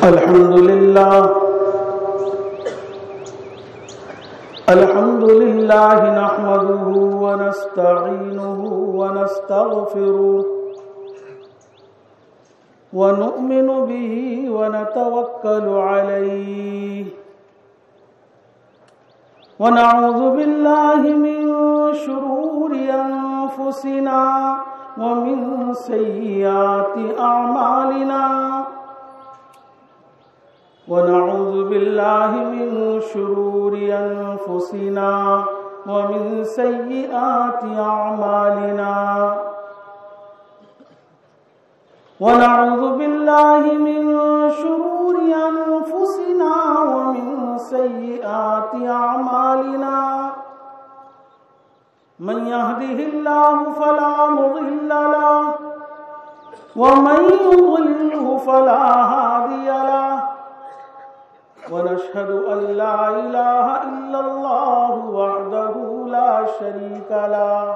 الحمد لله نحمده ونستعينه ونستغفره ونؤمن به ونتوكل عليه ونعوذ بالله من شرور أنفسنا ومن سيئات أعمالنا ونعوذ بالله من شرور أنفسنا ومن سيئات أعمالنا ونعوذ بالله من شرور أنفسنا ومن سيئات أعمالنا من يهده الله فلا مضل له ومن يضلله فلا هادي له ونشهد أن لا إله إلا الله وحده لا شريك له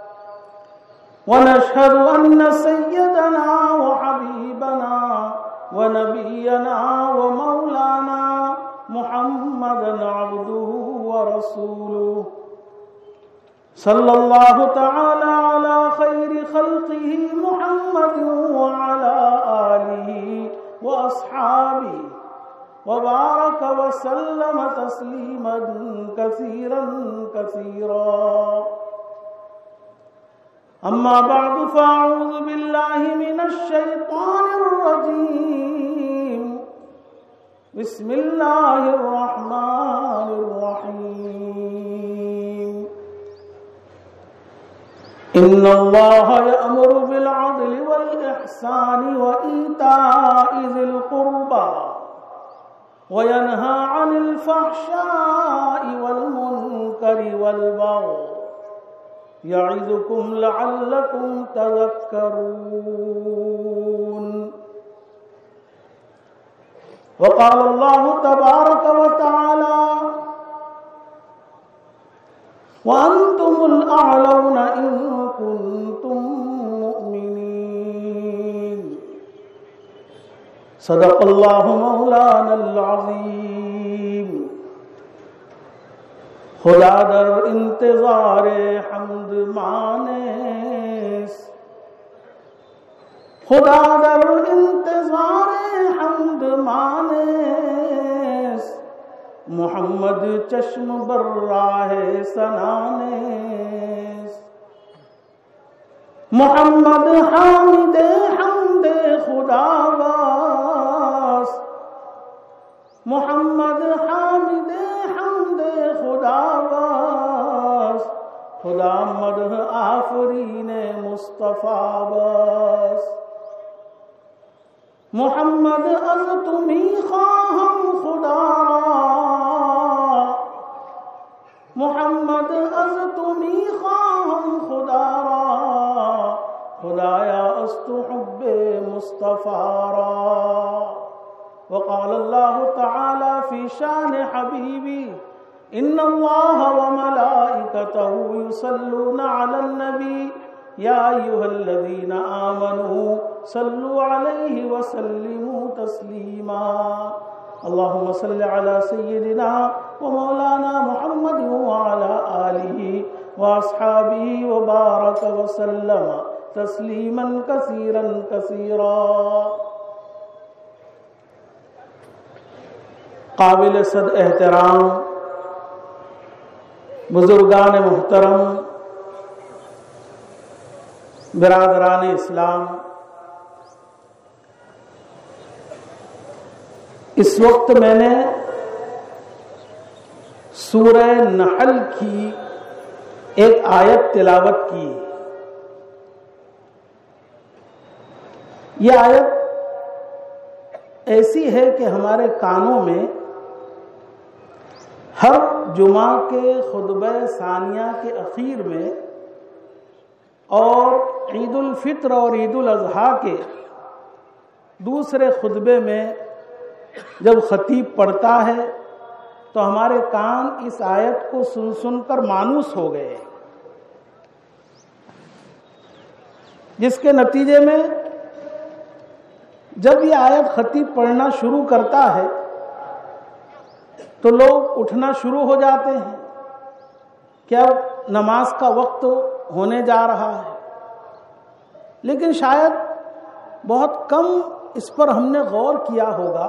ونشهد أن سيدنا وحبيبنا ونبينا ومولانا محمدا عبده ورسوله صلى الله تعالى على خير خلقه محمد وعلى آله وأصحابه وبارك وسلم تسليما كثيرا كثيرا أما بعد فأعوذ بالله من الشيطان الرجيم بسم الله الرحمن الرحيم إن الله يأمر بالعدل والإحسان وإيتاء ذي القربى وينهى عن الفحشاء والمنكر والبغي يعظكم لعلكم تذكرون وقال الله تبارك وتعالى وأنتم الأعلون إن كنتم مؤمنين صدق الله مولانا العظيم خدا در انتظار حمد مانس خدا در انتظار حمد مانس محمد چشم بر راہ سنانس محمد حامد حمد خدا باس محمد حامد حمد خدا باس خدا مدح آفرین مصطفیٰ باس محمد از تمی خواہم خدا را محمد از تمی خواہم خدا را خدایا از تو حب مصطفیٰ را وقال الله تعالى في شان حبيبي إن الله وملائكته يصلون على النبي يا أيها الذين آمنوا صلوا عليه وسلموا تسليما اللهم صل على سيدنا ومولانا محمد وعلى آله وأصحابه وبارك وسلم تسليما كثيرا كثيرا قابل صد احترام بزرگان محترم برادران اسلام، اس وقت میں نے سورہ نحل کی ایک آیت تلاوت کی. یہ آیت ایسی ہے کہ ہمارے کانوں میں ہر جمعہ کے خطبہ ثانیہ کے اخیر میں اور عید الفطر اور عید الاضحیٰ کے دوسرے خطبے میں جب خطیب پڑھتا ہے تو ہمارے کان اس آیت کو سن سن کر مانوس ہو گئے، جس کے نتیجے میں جب یہ آیت خطیب پڑھنا شروع کرتا ہے تو لوگ اٹھنا شروع ہو جاتے ہیں کہ اب نماز کا وقت ہونے جا رہا ہے، لیکن شاید بہت کم اس پر ہم نے غور کیا ہوگا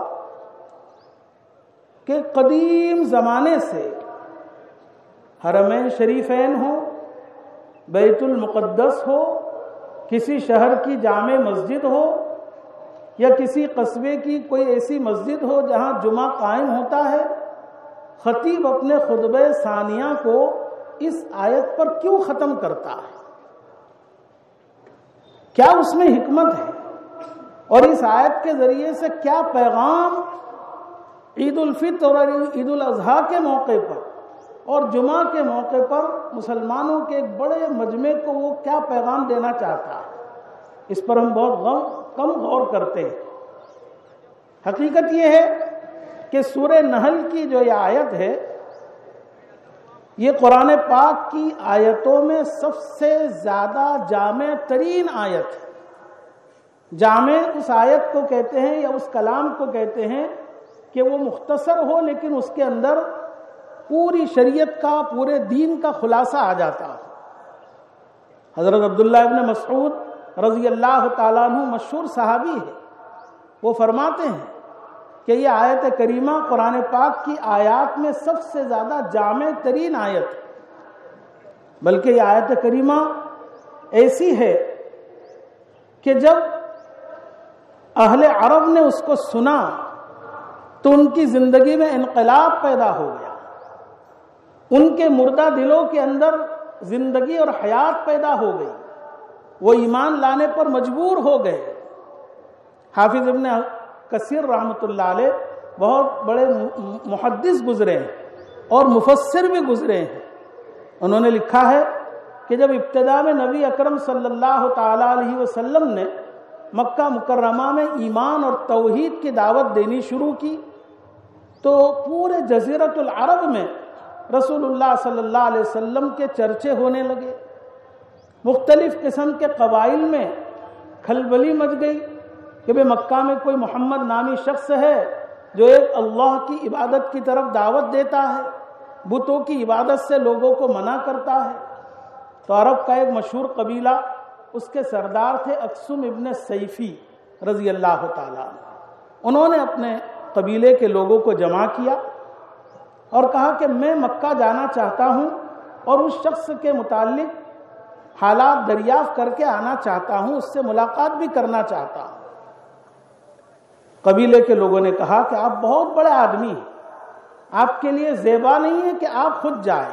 کہ قدیم زمانے سے حرمین شریفین ہو، بیت المقدس ہو، کسی شہر کی جامع مسجد ہو یا کسی قصبے کی کوئی ایسی مسجد ہو جہاں جمعہ قائم ہوتا ہے، خطیب اپنے خطبہ ثانیہ کو اس آیت پر کیوں ختم کرتا ہے؟ کیا اس میں حکمت ہے؟ اور اس آیت کے ذریعے سے کیا پیغام عید الفطر اور عید الاضحیٰ کے موقع پر اور جمعہ کے موقع پر مسلمانوں کے ایک بڑے مجمع کو وہ کیا پیغام دینا چاہتا ہے؟ اس پر ہم بہت کم غور کرتے ہیں۔ حقیقت یہ ہے کہ سورہ نحل کی جو یہ آیت ہے، یہ قرآن پاک کی آیتوں میں سب سے زیادہ جامع ترین آیت ہے۔ جامع اس آیت کو کہتے ہیں یا اس کلام کو کہتے ہیں کہ وہ مختصر ہو لیکن اس کے اندر پوری شریعت کا، پورے دین کا خلاصہ آ جاتا ہے۔ حضرت عبداللہ ابن مسعود رضی اللہ تعالیٰ عنہ مشہور صحابی ہے، وہ فرماتے ہیں کہ یہ آیت کریمہ قرآن پاک کی آیات میں سب سے زیادہ جامع ترین آیت ہے، بلکہ یہ آیت کریمہ ایسی ہے کہ جب اہل عرب نے اس کو سنا تو ان کی زندگی میں انقلاب پیدا ہو گیا، ان کے مردہ دلوں کے اندر زندگی اور حیات پیدا ہو گئی، وہ ایمان لانے پر مجبور ہو گئے۔ حافظ ابن کثیر رحمۃ اللہ علیہ بہت بڑے محدث گزرے ہیں اور مفسر بھی گزرے ہیں، انہوں نے لکھا ہے کہ جب ابتدا میں نبی اکرم صلی اللہ تعالی علیہ وسلم نے مکہ مکرمہ میں ایمان اور توحید کی دعوت دینی شروع کی تو پورے جزیرۃ العرب میں رسول اللہ صلی اللہ علیہ وسلم کے چرچے ہونے لگے، مختلف قسم کے قبائل میں کھلبلی مچ گئی کہ بے مکہ میں کوئی محمد نامی شخص ہے جو ایک اللہ کی عبادت کی طرف دعوت دیتا ہے، بتوں کی عبادت سے لوگوں کو منع کرتا ہے۔ تو عرب کا ایک مشہور قبیلہ، اس کے سردار تھے اقسم ابن سیفی رضی اللہ تعالیٰ عنہ، انہوں نے اپنے قبیلے کے لوگوں کو جمع کیا اور کہا کہ میں مکہ جانا چاہتا ہوں اور اس شخص کے متعلق حالات دریافت کر کے آنا چاہتا ہوں، اس سے ملاقات بھی کرنا چاہتا ہوں۔ قبیلے کے لوگوں نے کہا کہ آپ بہت بڑے آدمی ہیں، آپ کے لیے زیبا نہیں ہے کہ آپ خود جائیں۔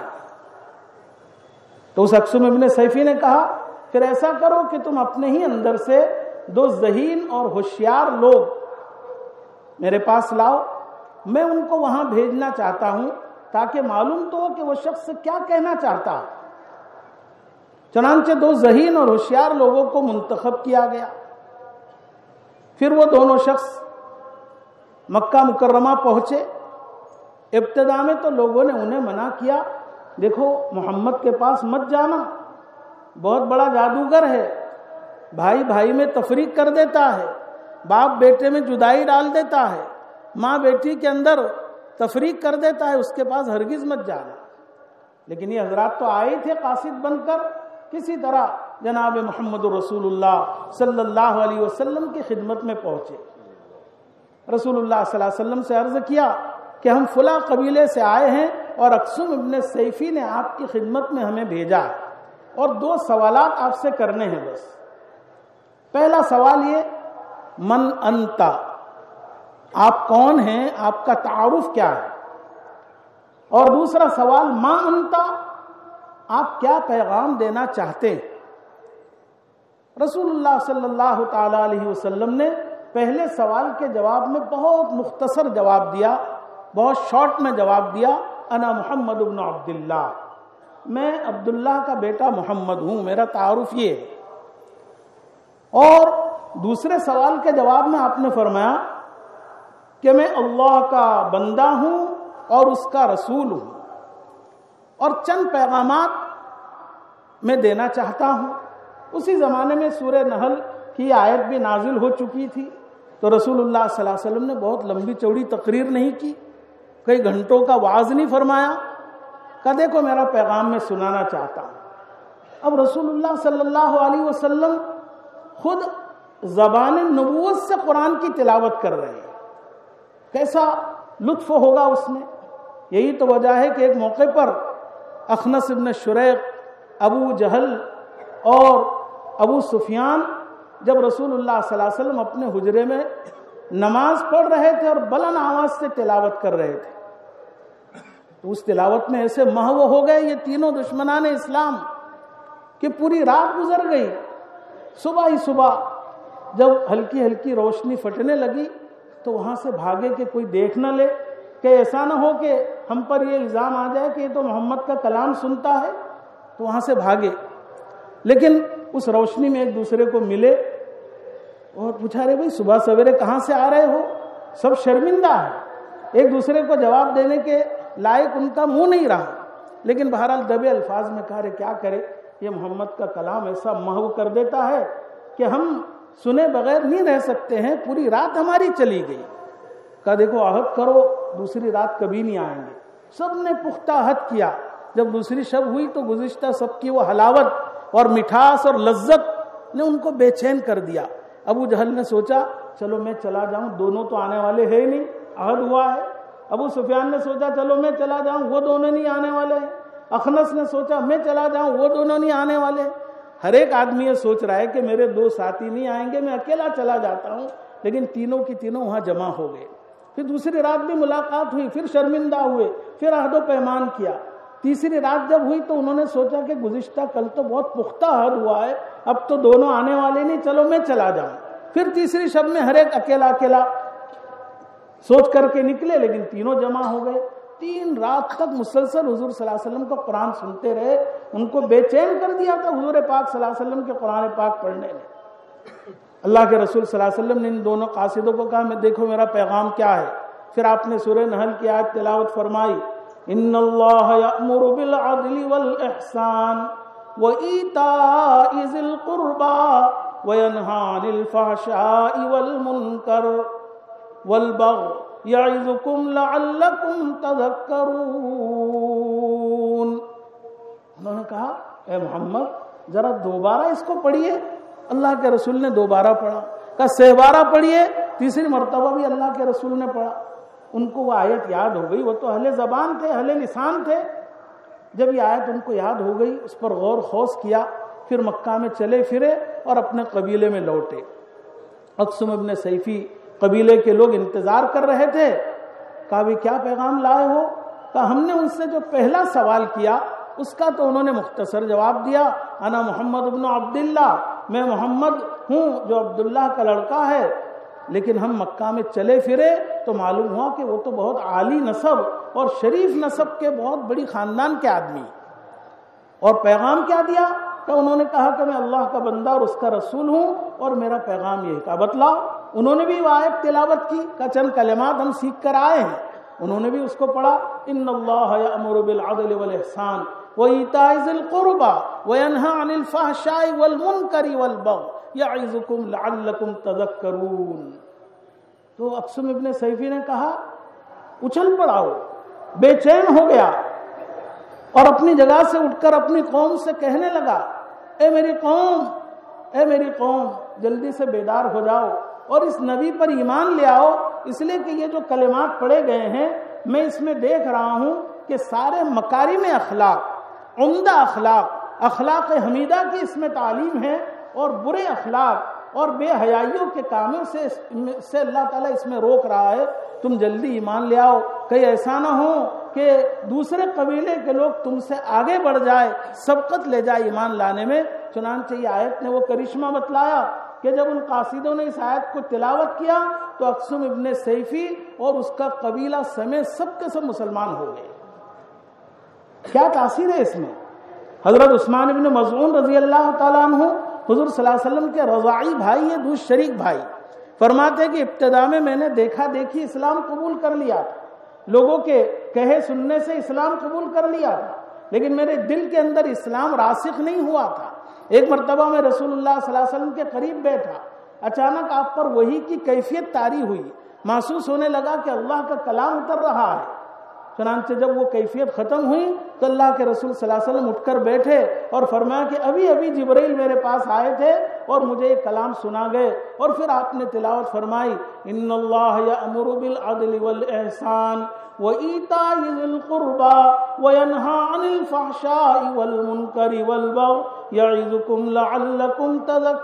تو اس اقسم ابن سیفی نے کہا پھر ایسا کرو کہ تم اپنے ہی اندر سے 2 ذہین اور ہوشیار لوگ میرے پاس لاؤ، میں ان کو وہاں بھیجنا چاہتا ہوں تاکہ معلوم تو ہو کہ وہ شخص کیا کہنا چاہتا ہے۔ چنانچہ 2 ذہین اور ہوشیار لوگوں کو منتخب کیا گیا۔ پھر وہ دونوں شخص مکہ مکرمہ پہنچے۔ ابتدا میں تو لوگوں نے انہیں منع کیا، دیکھو محمد کے پاس مت جانا، بہت بڑا جادوگر ہے، بھائی بھائی میں تفریق کر دیتا ہے، باپ بیٹے میں جدائی ڈال دیتا ہے، ماں بیٹی کے اندر تفریق کر دیتا ہے، اس کے پاس ہرگز مت جانا۔ لیکن یہ حضرات تو آئے تھے قاصد بن کر کسی طرح جناب محمد رسول اللہ صلی اللہ علیہ وسلم کی خدمت میں پہنچے۔ رسول اللہ صلی اللہ علیہ وسلم سے عرض کیا کہ ہم فلاں قبیلے سے آئے ہیں اور اقسم ابن سیفی نے آپ کی خدمت میں ہمیں بھیجا ہے اور 2 سوالات آپ سے کرنے ہیں بس۔ پہلا سوال یہ، من انتا، آپ کون ہیں، آپ کا تعارف کیا ہے؟ اور دوسرا سوال، ما انتا، آپ کیا پیغام دینا چاہتے ہیں؟ رسول اللہ صلی اللہ تعالی علیہ وسلم نے پہلے سوال کے جواب میں بہت مختصر جواب دیا، بہت شارٹ میں جواب دیا، انا محمد ابن عبداللہ، میں عبداللہ کا بیٹا محمد ہوں، میرا تعارف یہ ہے۔ اور دوسرے سوال کے جواب میں آپ نے فرمایا کہ میں اللہ کا بندہ ہوں اور اس کا رسول ہوں اور چند پیغامات میں دینا چاہتا ہوں۔ اسی زمانے میں سورہ نحل کی آیت بھی نازل ہو چکی تھی، تو رسول اللہ صلی اللہ علیہ وسلم نے بہت لمبی چوڑی تقریر نہیں کی، کئی گھنٹوں کا وعظ نہیں فرمایا، کہا دیکھو میرا پیغام میں سنانا چاہتا ہوں۔ اب رسول اللہ صلی اللہ علیہ وسلم خود زبان نبوت سے قرآن کی تلاوت کر رہے ہیں، کیسا لطف ہوگا اس میں۔ یہی تو وجہ ہے کہ ایک موقع پر اخنس ابن شریق، ابو جہل اور ابو سفیان جب رسول اللہ صلی اللہ علیہ وسلم اپنے حجرے میں نماز پڑھ رہے تھے اور بلند آواز سے تلاوت کر رہے تھے، تو اس تلاوت میں ایسے محو ہو گئے یہ تینوں دشمنان اسلام کہ پوری رات گزر گئی۔ صبح ہی صبح جب ہلکی ہلکی روشنی پھٹنے لگی تو وہاں سے بھاگے کہ کوئی دیکھ نہ لے، کہ ایسا نہ ہو کہ ہم پر یہ الزام آ جائے کہ یہ تو محمد کا کلام سنتا ہے، تو وہاں سے بھاگے۔ لیکن اس روشنی میں ایک دوسرے کو ملے اور پوچھا رہے بھائی صبح سویرے کہاں سے آ رہے ہو؟ سب شرمندہ ہے، ایک دوسرے کو جواب دینے کے لائق ان کا منہ نہیں رہا، لیکن بہرحال دبے الفاظ میں کہا رہے کیا کرے، یہ محمد کا کلام ایسا محو کر دیتا ہے کہ ہم سنے بغیر نہیں رہ سکتے ہیں، پوری رات ہماری چلی گئی۔ کہا دیکھو عہد کرو دوسری رات کبھی نہیں آئیں گے۔ سب نے پختہ عہد کیا۔ جب دوسری شب ہوئی تو گزشتہ سب کی وہ حلاوت اور مٹھاس اور لذت نے ان کو بے چین کر دیا۔ ابو جہل نے سوچا چلو میں چلا جاؤں، دونوں تو آنے والے ہیں نہیں، عہد ہوا ہے۔ ابو سفیان نے سوچا چلو میں چلا جاؤں، وہ دونوں نہیں آنے والے ہیں۔ اخنس نے سوچا میں چلا جاؤں، وہ دونوں نہیں آنے والے ہیں۔ ہر ایک آدمی یہ سوچ رہا ہے کہ میرے دو ساتھی نہیں آئیں گے، میں اکیلا چلا جاتا ہوں، لیکن تینوں کی تینوں وہاں جمع ہو گئے۔ پھر دوسری رات بھی ملاقات ہوئی، پھر شرمندہ ہوئے، پھر عہد و پیمان کیا۔ تیسری رات جب ہوئی تو انہوں نے سوچا کہ گزشتہ کل تو بہت پختہ عہد ہوا ہے، اب تو دونوں آنے والے نہیں، چلو میں چلا جاؤں۔ پھر تیسری شب میں ہر ایک اکیلا اکیلا سوچ کر کے نکلے، لیکن تینوں جمع ہو گئے۔ 3 رات تک مسلسل حضور صلی اللہ علیہ وسلم کا قرآن سنتے رہے، ان کو بے چین کر دیا تھا حضور پاک صلی اللہ علیہ وسلم کے قرآن پاک پڑھنے نے۔ اللہ کے رسول صلی اللہ علیہ وسلم نے ان دونوں قاصدوں کو کہا میں دیکھو میرا پیغام کیا ہے۔ پھر آپ نے سورہ نحل کی آیت تلاوت فرمائی، ان اللہ یأمر بالعدل والاحسان وایتاء ذی القربى وینہی عن الفحشاء والمنکر والبغی یعظکم لعلکم تذکرون۔ انہوں نے کہا اے محمد ذرا دوبارہ اس کو پڑھیے۔ اللہ کے رسول نے دوبارہ پڑھا، کہا 6 بار پڑھیے۔ تیسری مرتبہ بھی اللہ کے رسول نے پڑھا۔ ان کو وہ آیت یاد ہو گئی، وہ تو اہل زبان تھے، اہل لسان تھے۔ جب یہ آیت ان کو یاد ہو گئی، اس پر غور خوض کیا، پھر مکہ میں چلے پھرے اور اپنے قبیلے میں لوٹے۔ اقسم ابن سیفی قبیلے کے لوگ انتظار کر رہے تھے۔ کہا بھی کیا پیغام لائے ہو؟ کہا ہم نے ان سے جو پہلا سوال کیا اس کا تو انہوں نے مختصر جواب دیا، انا محمد ابن عبداللہ، میں محمد ہوں جو عبداللہ کا لڑکا ہے۔ لیکن ہم مکہ میں چلے پھرے تو معلوم ہوا کہ وہ تو بہت عالی نسب اور شریف نسب کے بہت بڑی خاندان کے آدمی۔ اور پیغام کیا دیا؟ کہ انہوں نے کہا کہ میں اللہ کا بندہ اور اس کا رسول ہوں اور میرا پیغام یہ کہا بتلاؤ۔ انہوں نے بھی وہ آیت تلاوت کی، کہ چند کلمات ہم سیکھ کر آئے ہیں، انہوں نے بھی اس کو پڑھا، ان اللہ یأمر بالعدل والاحسان وایتاء ذی القربى وینہی عن الفحشاء والمنکر والبغی یعظکم لعلکم تذکرون۔ تو اقسم ابن سیفی نے کہا اچھل پڑا، ہو بے چین ہو گیا اور اپنی جگہ سے اٹھ کر اپنی قوم سے کہنے لگا اے میری قوم، اے میری قوم، جلدی سے بیدار ہو جاؤ اور اس نبی پر ایمان لے آؤ، اس لیے کہ یہ جو کلمات پڑھے گئے ہیں میں اس میں دیکھ رہا ہوں کہ سارے مکارم اخلاق، عمدہ اخلاق، اخلاق حمیدہ کی اس میں تعلیم ہے، اور برے اخلاق اور بے حیائیوں کے کاموں سے اللہ تعالیٰ اس میں روک رہا ہے۔ تم جلدی ایمان لے آؤ، کہیں ایسا نہ ہو کہ دوسرے قبیلے کے لوگ تم سے آگے بڑھ جائے، سبقت لے جائے ایمان لانے میں۔ چنانچہ یہ آیت نے وہ کرشمہ بتلایا کہ جب ان قاصدوں نے اس آیت کو تلاوت کیا تو اقسم ابن سیفی اور اس کا قبیلہ سمیت سب کے سب مسلمان ہو گئے۔ کیا تاثیر ہے اس میں؟ حضرت عثمان ابن مظعون رضی اللہ تعالیٰ عنہ حضور صلی اللہ علیہ وسلم کے رضاعی بھائی ہیں، دو شریک بھائی، فرماتے ہیں کہ ابتدا میں نے دیکھا دیکھی اسلام قبول کر لیا تھا، لوگوں کے کہے سننے سے اسلام قبول کر لیا تھا، لیکن میرے دل کے اندر اسلام راسخ نہیں ہوا تھا۔ ایک مرتبہ میں رسول اللہ صلی اللہ علیہ وسلم کے قریب بیٹھا، اچانک آپ پر وحی کی کیفیت طاری ہوئی، محسوس ہونے لگا کہ اللہ کا کلام اتر رہا ہے۔ چنانچہ جب وہ کیفیت ختم ہوئی تو اللہ کے رسول صلی اللہ علیہ وسلم اٹھ کر بیٹھے اور فرمایا کہ ابھی ابھی جبرائیل میرے پاس آئے تھے اور مجھے یہ کلام سنا گئے۔ اور پھر آپ نے تلاوت فرمائی، ان اللہ یأمر بالعدل والاحسان وایتاء ذی القربى وینہی عن الفحشاء والمنکر والبغی یعظکم لعلکم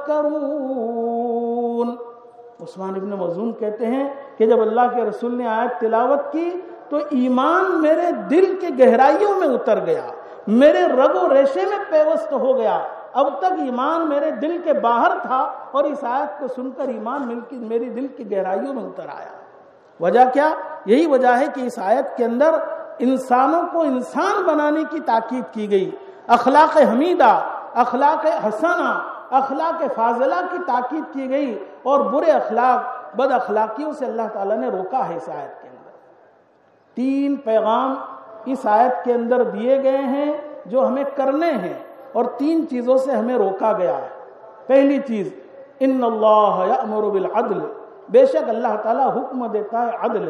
تذکرون۔ عثمان ابن مظعون کہتے ہیں کہ جب اللہ کے رسول نے آیت تلاوت کی تو ایمان میرے دل کے گہرائیوں میں اتر گیا، میرے رگ و ریشے میں پیوست ہو گیا۔ اب تک ایمان میرے دل کے باہر تھا اور اس آیت کو سن کر ایمان میری دل کی گہرائیوں میں اتر آیا۔ وجہ کیا؟ یہی وجہ ہے کہ اس آیت کے اندر انسانوں کو انسان بنانے کی تاکید کی گئی، اخلاق حمیدہ، اخلاق حسنہ، اخلاق فاضلہ کی تاکید کی گئی، اور برے اخلاق، بد اخلاقیوں سے اللہ تعالیٰ نے روکا ہے۔ اس آیت کے اندر 3 پیغام اس آیت کے اندر دیے گئے ہیں جو ہمیں کرنے ہیں، اور 3 چیزوں سے ہمیں روکا گیا ہے۔ پہلی چیز، ان اللہ یأمر بالعدل، بے شک اللہ تعالیٰ حکم دیتا ہے عدل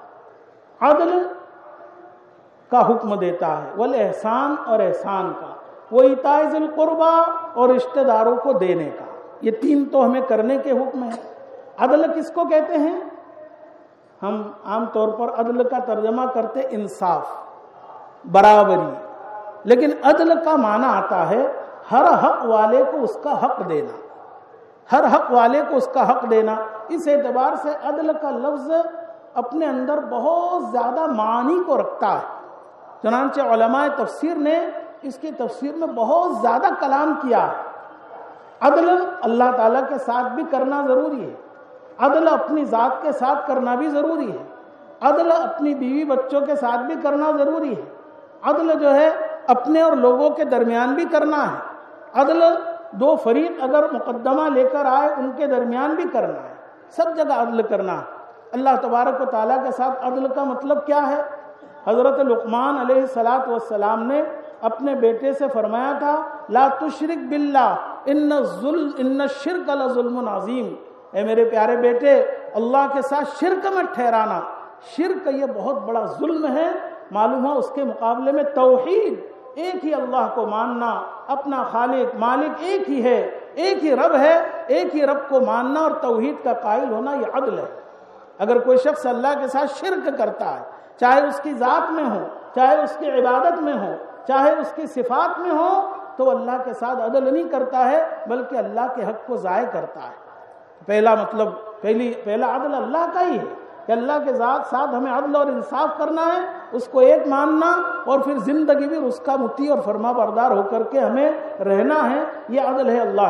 کا حکم دیتا ہے، والاحسان، اور احسان کا، وایتاء ذی القربى، اور رشتہ داروں کو دینے کا۔ یہ 3 تو ہمیں کرنے کے حکم ہیں۔ عدل کس کو کہتے ہیں؟ ہم عام طور پر عدل کا ترجمہ کرتے انصاف، برابری، لیکن عدل کا معنی آتا ہے ہر حق والے کو اس کا حق دینا، ہر حق والے کو اس کا حق دینا۔ اس اعتبار سے عدل کا لفظ اپنے اندر بہت زیادہ معانی کو رکھتا ہے، چنانچہ علماء تفسیر نے اس کی تفسیر میں بہت زیادہ کلام کیا ہے۔ عدل اللہ تعالیٰ کے ساتھ بھی کرنا ضروری ہے، عدل اپنی ذات کے ساتھ کرنا بھی ضروری ہے، عدل اپنی بیوی بچوں کے ساتھ بھی کرنا ضروری ہے، عدل جو ہے اپنے اور لوگوں کے درمیان بھی کرنا ہے، عدل 2 فریق اگر مقدمہ لے کر آئے ان کے درمیان بھی کرنا ہے، سب جگہ عدل کرنا ہے۔ اللہ تبارک و تعالیٰ کے ساتھ عدل کا مطلب کیا ہے؟ حضرت لقمان علیہ السلام نے اپنے بیٹے سے فرمایا تھا، لا تشرک باللہ ان الشرک لظلم عظیم، اے میرے پیارے بیٹے اللہ کے ساتھ شرک مت ٹھہرانا، شرک یہ بہت بڑا ظلم ہے۔ معلوم ہے اس کے مقابلے میں توحید، ایک ہی اللہ کو ماننا، اپنا خالق مالک ایک ہی ہے، ایک ہی رب ہے، ایک ہی رب کو ماننا اور توحید کا قائل ہونا، یہ عدل ہے۔ اگر کوئی شخص اللہ کے ساتھ شرک کرتا ہے، چاہے اس کی ذات میں ہو، چاہے اس کی عبادت میں ہو، چاہے اس کی صفات میں ہو، تو اللہ کے ساتھ عدل نہیں کرتا ہے بلکہ اللہ کے حق کو ضائع کرتا ہے۔ پہلا مطلب، پہلا عدل اللہ کا ہی ہے کہ اللہ کے ساتھ ہمیں عدل اور انصاف کرنا ہے، اس کو ایک ماننا، اور پھر زندگی بھی اس کا مطیع اور فرما بردار ہو کر کے ہمیں رہنا ہے۔ یہ عدل ہے اللہ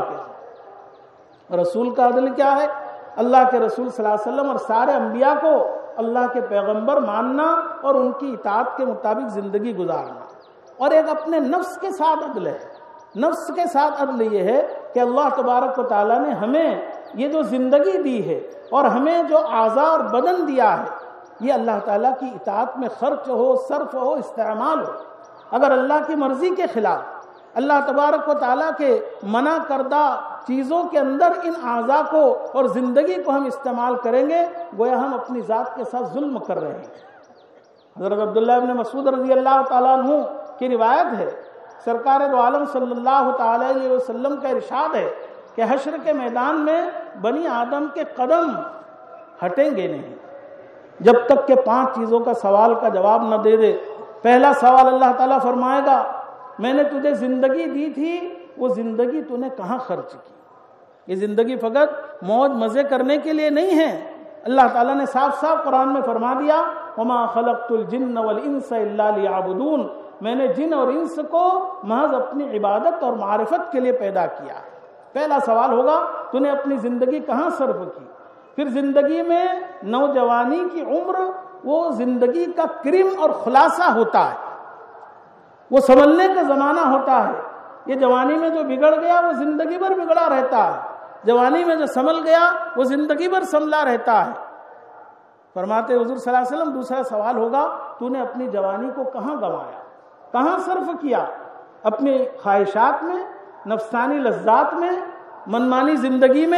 کے۔ رسول کا عدل کیا ہے؟ اللہ کے رسول صلی اللہ علیہ وسلم اور سارے انبیاء کو اللہ کے پیغمبر ماننا اور ان کی اطاعت کے مطابق زندگی گزارنا۔ اور ایک اپنے نفس کے ساتھ عدل ہے۔ نفس کے ساتھ عدل یہ ہے کہ اللہ تبارک و تعالیٰ نے ہمیں یہ جو زندگی دی ہے اور ہمیں جو اعضاء اور بدن دیا ہے، یہ اللہ تعالیٰ کی اطاعت میں خرچ ہو، صرف ہو، استعمال ہو۔ اگر اللہ کی مرضی کے خلاف، اللہ تبارک و تعالیٰ کے منع کردہ چیزوں کے اندر ان اعضاء کو اور زندگی کو ہم استعمال کریں گے، گویا ہم اپنی ذات کے ساتھ ظلم کر رہے ہیں۔ حضرت عبداللہ ابن مسعود رضی اللہ تعالیٰ عنہ کی روایت ہے، سرکار دو عالم صلی اللہ تعالی علیہ وسلم کا ارشاد ہے کہ حشر کے میدان میں بنی آدم کے قدم ہٹیں گے نہیں جب تک کہ 5 چیزوں کا سوال کا جواب نہ دے دے۔ پہلا سوال اللہ تعالیٰ فرمائے گا، میں نے تجھے زندگی دی تھی، وہ زندگی تو نے کہاں خرچ کی؟ یہ زندگی فقط موج مزے کرنے کے لیے نہیں ہے۔ اللہ تعالیٰ نے صاف صاف قرآن میں فرما دیا، وما خلقت الجن والانس الا لیعبدون، میں نے جن اور انس کو محض اپنی عبادت اور معرفت کے لیے پیدا کیا۔ پہلا سوال ہوگا، تو نے اپنی زندگی کہاں صرف کی؟ پھر زندگی میں نوجوانی کی عمر وہ زندگی کا کریم اور خلاصہ ہوتا ہے، وہ سنبھلنے کا زمانہ ہوتا ہے۔ یہ جوانی میں جو بگڑ گیا وہ زندگی بھر بگڑا رہتا ہے، جوانی میں جو سنبھل گیا وہ زندگی بھر سنبھلا رہتا ہے۔ فرماتے حضور صلی اللہ علیہ وسلم، دوسرا سوال ہوگا، تو نے اپنی جوانی کو کہاں گنوایا، کہاں صرف کیا؟ اپنی خواہشات میں، نفسانی لذات میں، منمانی زندگی میں،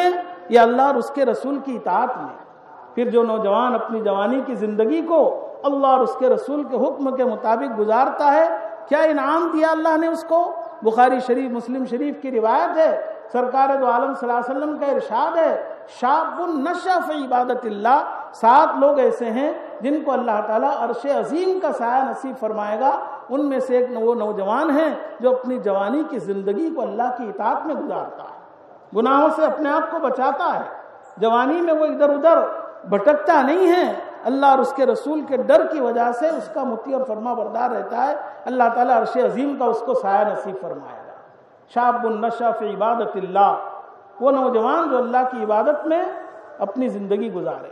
یہ اللہ اور اس کے رسول کی اطاعت میں۔ پھر جو نوجوان اپنی جوانی کی زندگی کو اللہ اور اس کے رسول کے حکم کے مطابق گزارتا ہے، کیا انعام دیا اللہ نے اس کو۔ بخاری شریف مسلم شریف کی روایت ہے، سرکار دو عالم صلی اللہ علیہ وسلم کا ارشاد ہے، شاب نشأ فی عبادت اللہ، 7 لوگ ایسے ہیں جن کو اللہ تعالیٰ عرش عظیم کا سایہ نصیب فرمائے گا۔ ان میں سے ایک وہ نوجوان ہیں جو اپنی جوانی کی زندگی کو اللہ کی اطاعت میں گزارتا ہے، گناہوں سے اپنے آپ کو بچاتا ہے، جوانی میں وہ ادھر ادھر بھٹکتا نہیں ہے، اللہ اور اس کے رسول کے ڈر کی وجہ سے اس کا مطیع اور فرما بردار رہتا ہے، اللہ تعالیٰ عرش عظیم کا اس کو سایہ نصیب فرمائے گا۔ شاب نشأ فی عبادت اللہ، وہ نوجوان جو اللہ کی عبادت میں اپنی زندگی گزارے۔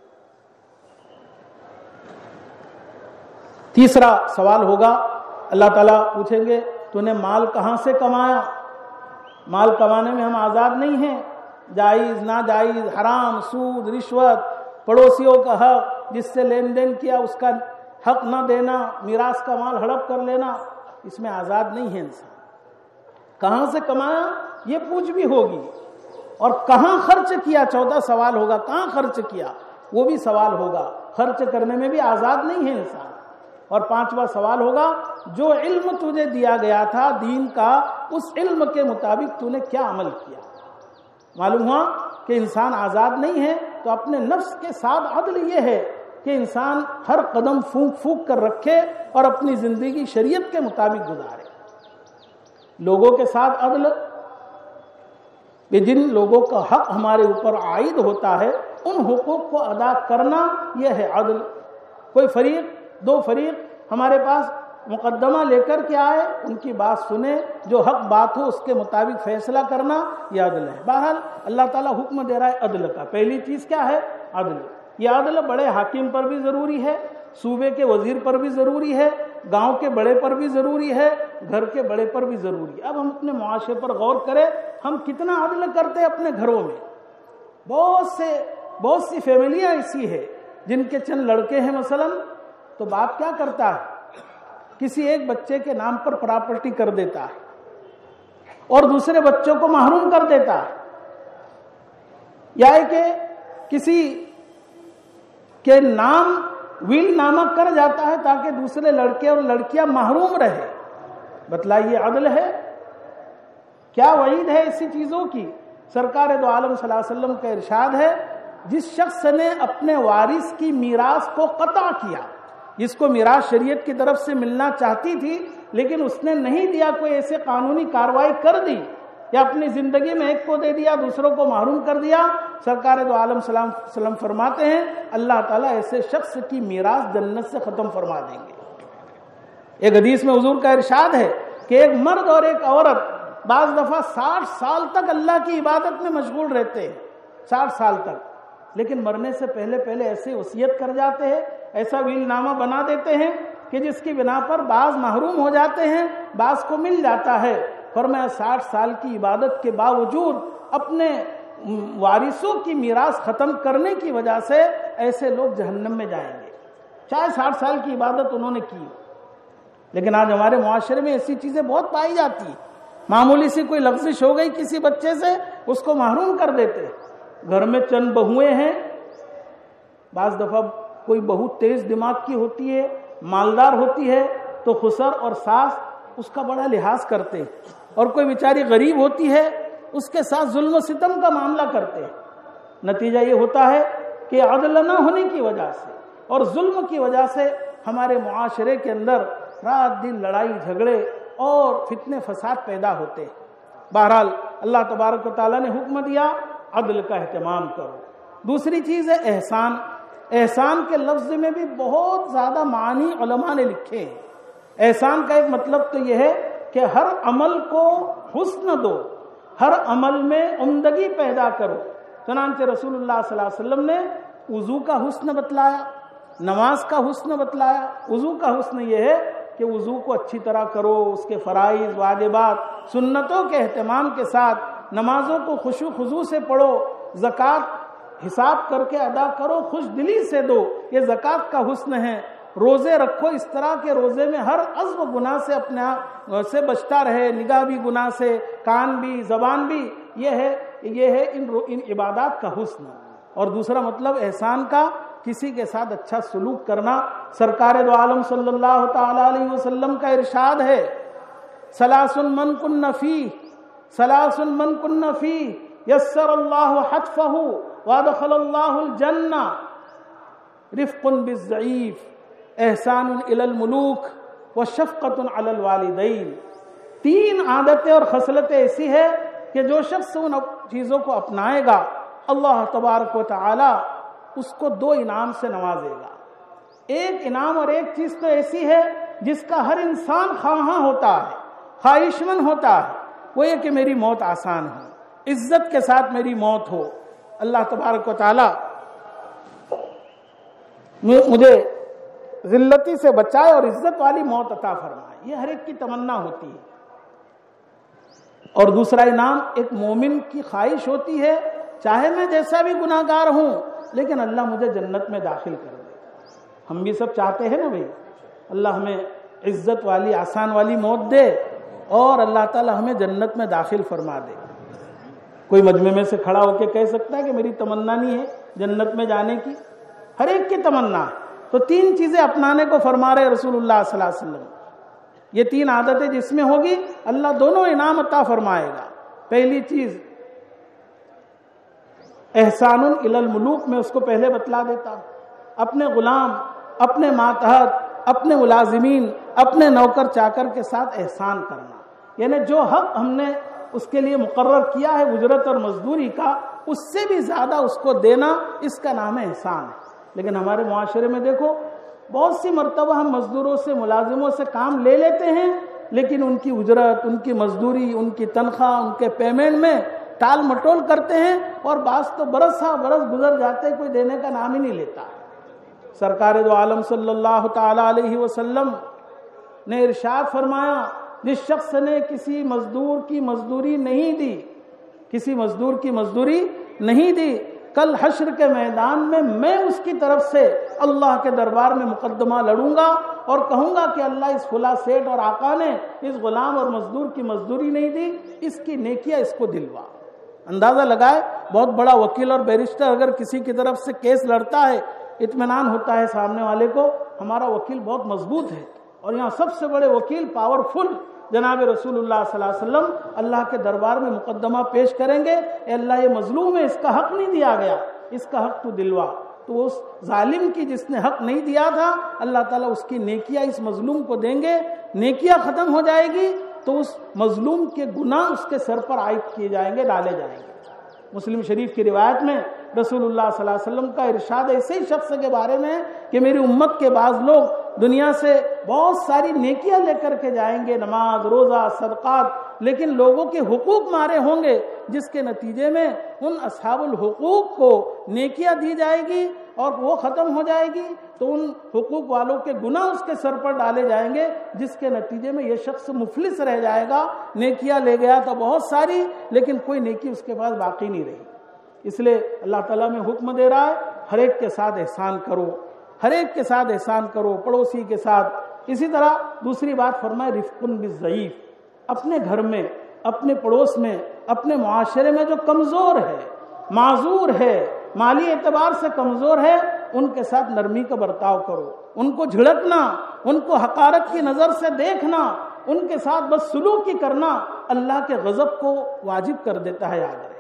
تیسرا سوال ہوگا، اللہ تعالیٰ پوچھیں گے تو نے مال کہاں سے کمایا؟ مال کمانے میں ہم آزاد نہیں ہیں، جائز ناجائز، حرام، سود، رشوت، پڑوسیوں کا حق، جس سے لین دین کیا اس کا حق نہ دینا، میراث کا مال ہڑپ کر لینا، اس میں آزاد نہیں ہے انسان۔ کہاں سے کمایا یہ پوچھ بھی ہوگی، اور کہاں خرچ کیا، 14 سوال ہوگا، کہاں خرچ کیا وہ بھی سوال ہوگا، خرچ کرنے میں بھی آزاد نہیں ہے انسان۔ اور 5واں سوال ہوگا، جو علم تجھے دیا گیا تھا دین کا، اس علم کے مطابق تو نے کیا عمل کیا۔ معلوم ہوا کہ انسان آزاد نہیں ہے، تو اپنے نفس کے ساتھ عدل یہ ہے کہ انسان ہر قدم پھونک پھونک کر رکھے اور اپنی زندگی شریعت کے مطابق گزارے۔ لوگوں کے ساتھ عدل، جن لوگوں کا حق ہمارے اوپر عائد ہوتا ہے ان حقوق کو ادا کرنا، یہ ہے عدل۔ کوئی فریق، 2 فریق ہمارے پاس مقدمہ لے کر کے آئے، ان کی بات سنیں، جو حق بات ہو اس کے مطابق فیصلہ کرنا، یہ عدل ہے۔ بہرحال اللہ تعالیٰ حکم دے رہا ہے عدل کا۔ پہلی چیز کیا ہے؟ عدل۔ یہ عدل بڑے حاکم پر بھی ضروری ہے، صوبے کے وزیر پر بھی ضروری ہے، گاؤں کے بڑے پر بھی ضروری ہے، گھر کے بڑے پر بھی ضروری ہے۔ اب ہم اپنے معاشرے پر غور کریں، ہم کتنا عدل کرتے ہیں اپنے گھروں میں۔ بہت سی فیملیاں ایسی ہے جن کے چند لڑکے ہیں مثلا، تو باپ کیا کرتا ہے، کسی ایک بچے کے نام پر پراپرٹی کر دیتا ہے اور دوسرے بچوں کو محروم کر دیتا ہے، یا کہ کسی کے نام ویل نامہ کر جاتا ہے تاکہ دوسرے لڑکے اور لڑکیاں محروم رہے۔ بتلائیے عدل ہے؟ کیا وعید ہے ایسی چیزوں کی؟ سرکار دو عالم صلی اللہ علیہ وسلم کا ارشاد ہے، جس شخص نے اپنے وارث کی میراث کو قطع کیا، جس کو میراث شریعت کی طرف سے ملنا چاہتی تھی لیکن اس نے نہیں دیا، کوئی ایسے قانونی کارروائی کر دی یا اپنی زندگی میں ایک کو دے دیا دوسروں کو محروم کر دیا، سرکار دو عالم صلی اللہ علیہ وسلم فرماتے ہیں اللہ تعالیٰ ایسے شخص کی میراث جنت سے ختم فرما دیں گے۔ ایک حدیث میں حضور کا ارشاد ہے کہ ایک مرد اور ایک عورت بعض دفعہ 60 سال تک اللہ کی عبادت میں مشغول رہتے ہیں، 60 سال تک، لیکن مرنے سے پہلے ایسے وصیت کر جاتے ہیں، ایسا ویل نامہ بنا دیتے ہیں کہ جس کی بنا پر بعض محروم ہو جاتے ہیں، بعض کو مل جاتا ہے۔ فرمایا 60 سال کی عبادت کے باوجود اپنے وارثوں کی میراث ختم کرنے کی وجہ سے ایسے لوگ جہنم میں جائیں گے، چاہے 60 سال کی عبادت انہوں نے کی۔ لیکن آج ہمارے معاشرے میں ایسی چیزیں بہت پائی جاتی ہیں، معمولی سی کوئی لغزش ہو گئی کسی بچے سے اس کو محروم کر دیتے۔ گھر میں چند بہویں ہیں، بعض دفعہ کوئی بہو تیز دماغ کی ہوتی ہے، مالدار ہوتی ہے، تو خسر اور ساس اس کا بڑا لحاظ کرتے ہیں، اور کوئی بیچاری غریب ہوتی ہے اس کے ساتھ ظلم و ستم کا معاملہ کرتے ہیں۔ نتیجہ یہ ہوتا ہے کہ عدل نہ ہونے کی وجہ سے اور ظلم کی وجہ سے ہمارے معاشرے کے اندر رات دن لڑائی جھگڑے اور فتنے فساد پیدا ہوتے ہیں۔ بہرحال اللہ تبارک و تعالیٰ نے حکم دیا عدل کا اہتمام کرو۔ دوسری چیز ہے احسان۔ احسان کے لفظ میں بھی بہت زیادہ معنی علماء نے لکھے ہیں۔ احسان کا ایک مطلب تو یہ ہے کہ ہر عمل کو حسن دو، ہر عمل میں عمدگی پیدا کرو۔ چنانچہ رسول اللہ صلی اللہ علیہ وسلم نے وضو کا حسن بتلایا، نماز کا حسن بتلایا۔ وضو کا حسن یہ ہے کہ وضو کو اچھی طرح کرو، اس کے فرائض، واجبات، سنتوں کے اہتمام کے ساتھ نمازوں کو خشوع خضوع سے پڑھو، زکوٰۃ حساب کر کے ادا کرو، خوش دلی سے دو، یہ زکوٰۃ کا حسن ہے۔ روزے رکھو اس طرح کے روزے میں ہر عضو گناہ سے اپنے آپ سے بچتا رہے، نگاہ بھی گناہ سے، کان بھی، زبان بھی، یہ ہے یہ ہے ان عبادات کا حسن. اور دوسرا مطلب احسان کا کسی کے ساتھ اچھا سلوک کرنا. سرکار دو عالم صلی اللہ تعالی علیہ وسلم کا ارشاد ہے ثلاث من کن فیہ یسر اللہ حتفہ وادخل اللہ الجنہ رفق بالضعیف احسان الی الملوک وشفقۃ علی الوالدین. 3 عادتیں اور خصلتیں ایسی ہے کہ جو شخص ان چیزوں کو اپنائے گا اللہ تبارک و تعالی اس کو 2 انعام سے نوازے گا. ایک انعام اور ایک چیز تو ایسی ہے جس کا ہر انسان خواہاں ہوتا ہے, خواہشمند ہوتا ہے, وہ یہ کہ میری موت آسان ہو, عزت کے ساتھ میری موت ہو. اللہ تبارک و تعالی مجھے ذلتی سے بچائے اور عزت والی موت عطا فرمائے. یہ ہر ایک کی تمنا ہوتی ہے. اور دوسرا انعام ایک مومن کی خواہش ہوتی ہے چاہے میں جیسا بھی گناہگار ہوں لیکن اللہ مجھے جنت میں داخل کر دے. ہم بھی سب چاہتے ہیں نا بھائی اللہ ہمیں عزت والی آسان والی موت دے اور اللہ تعالی ہمیں جنت میں داخل فرما دے. کوئی مجمع میں سے کھڑا ہو کے کہہ سکتا ہے کہ میری تمنا نہیں ہے جنت میں جانے کی؟ ہر ایک کی تمنا ہے. تو 3 چیزیں اپنانے کو فرما رہے رسول اللہ صلی اللہ علیہ وسلم. یہ 3 عادتیں جس میں ہوگی اللہ دونوں انعام عطا فرمائے گا. پہلی چیز احسان الی الملوک، میں اس کو پہلے بتلا دیتا ہوں. اپنے غلام، اپنے ماتحت، اپنے ملازمین، اپنے نوکر چاکر کے ساتھ احسان کرنا، یعنی جو حق ہم نے اس کے لیے مقرر کیا ہے اجرت اور مزدوری کا، اس سے بھی زیادہ اس کو دینا، اس کا نام ہے احسان ہے. لیکن ہمارے معاشرے میں دیکھو بہت سی مرتبہ ہم مزدوروں سے، ملازموں سے کام لے لیتے ہیں لیکن ان کی اجرت، ان کی مزدوری، ان کی تنخواہ، ان کے پیمنٹ میں ٹال مٹول کرتے ہیں اور بعض تو برس گزر جاتے کوئی دینے کا نام ہی نہیں لیتا. سرکار دو عالم صلی اللہ تعالی علیہ وسلم نے ارشاد فرمایا جس شخص نے کسی مزدور کی مزدوری نہیں دی، کسی مزدور کی مزدوری نہیں دی، کل حشر کے میدان میں میں اس کی طرف سے اللہ کے دربار میں مقدمہ لڑوں گا اور کہوں گا کہ اللہ اس فلاں سیٹ اور آقا نے اس غلام اور مزدور کی مزدوری نہیں دی، اس کی نیکیاں اس کو دلوا. اندازہ لگائے بہت بڑا وکیل اور بیرسٹر اگر کسی کی طرف سے کیس لڑتا ہے، اطمینان ہوتا ہے سامنے والے کو ہمارا وکیل بہت مضبوط ہے. اور یہاں سب سے بڑے وکیل پاورفل جناب رسول اللہ صلی اللہ علیہ وسلم اللہ کے دربار میں مقدمہ پیش کریں گے، اے اللہ یہ مظلوم ہے، اس کا حق نہیں دیا گیا، اس کا حق تو دلوا. تو اس ظالم کی جس نے حق نہیں دیا تھا اللہ تعالیٰ اس کی نیکیاں اس مظلوم کو دیں گے. نیکیاں ختم ہو جائے گی تو اس مظلوم کے گناہ اس کے سر پر عائد کیے جائیں گے، ڈالے جائیں گے. مسلم شریف کی روایت میں رسول اللہ صلی اللہ علیہ وسلم کا ارشاد ایسے ہی شخص کے بارے میں ہے کہ میری امت کے بعض لوگ دنیا سے بہت ساری نیکیاں لے کر کے جائیں گے، نماز، روزہ، صدقات، لیکن لوگوں کے حقوق مارے ہوں گے، جس کے نتیجے میں ان اصحاب الحقوق کو نیکیاں دی جائے گی اور وہ ختم ہو جائے گی تو ان حقوق والوں کے گناہ اس کے سر پر ڈالے جائیں گے، جس کے نتیجے میں یہ شخص مفلس رہ جائے گا. نیکیاں لے گیا تھا بہت ساری لیکن کوئی نیکی اس کے پاس باقی نہیں رہی. اس لیے اللہ تعالیٰ میں حکم دے رہا ہے ہر ایک کے ساتھ احسان کرو، ہر ایک کے ساتھ احسان کرو، پڑوسی کے ساتھ. اسی طرح دوسری بات فرمائے رفق بالضعیف، اپنے گھر میں، اپنے پڑوس میں، اپنے معاشرے میں جو کمزور ہے، معذور ہے، مالی اعتبار سے کمزور ہے، ان کے ساتھ نرمی کا برتاؤ کرو. ان کو جھڑکنا، ان کو حقارت کی نظر سے دیکھنا، ان کے ساتھ بس سلوکی کرنا اللہ کے غضب کو واجب کر دیتا ہے. یاد رہے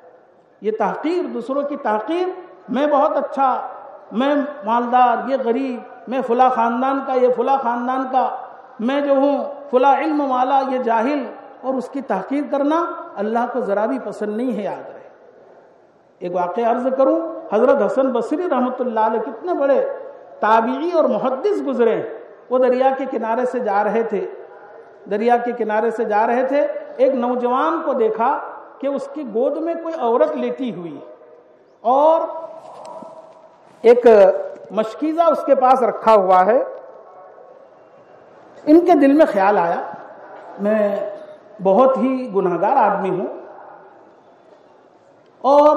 یہ تحقیر، دوسروں کی تحقیر، میں بہت اچھا، میں مالدار، یہ غریب، میں فلاں خاندان کا، یہ فلاں خاندان کا، میں جو ہوں فلاں علم والا، یہ جاہل، اور اس کی تحقیر کرنا اللہ کو ذرا بھی پسند نہیں ہے. یاد رہے ایک واقعہ عرض کروں، حضرت حسن بصری رحمۃ اللہ علیہ کتنے بڑے تابعی اور محدث گزرے. وہ دریا کے کنارے سے جا رہے تھے، دریا کے کنارے سے جا رہے تھے، ایک نوجوان کو دیکھا کہ اس کی گود میں کوئی عورت لیٹی ہوئی اور ایک مشکیزہ اس کے پاس رکھا ہوا ہے. ان کے دل میں خیال آیا میں بہت ہی گناہگار آدمی ہوں اور